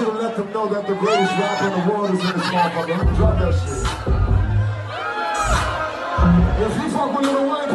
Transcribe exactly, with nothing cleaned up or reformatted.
you to let them know that the greatest rapper in the world is in this motherfucker. Let me drop that shit. If you fuck with Lil Wayne,